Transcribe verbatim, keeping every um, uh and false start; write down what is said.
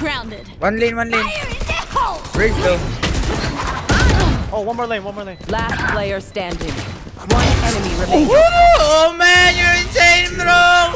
grounded. One lane, one lane. Raise low. Oh, one more lane, one more lane. Last player standing. One enemy remaining. Oh man, you're insane, bro.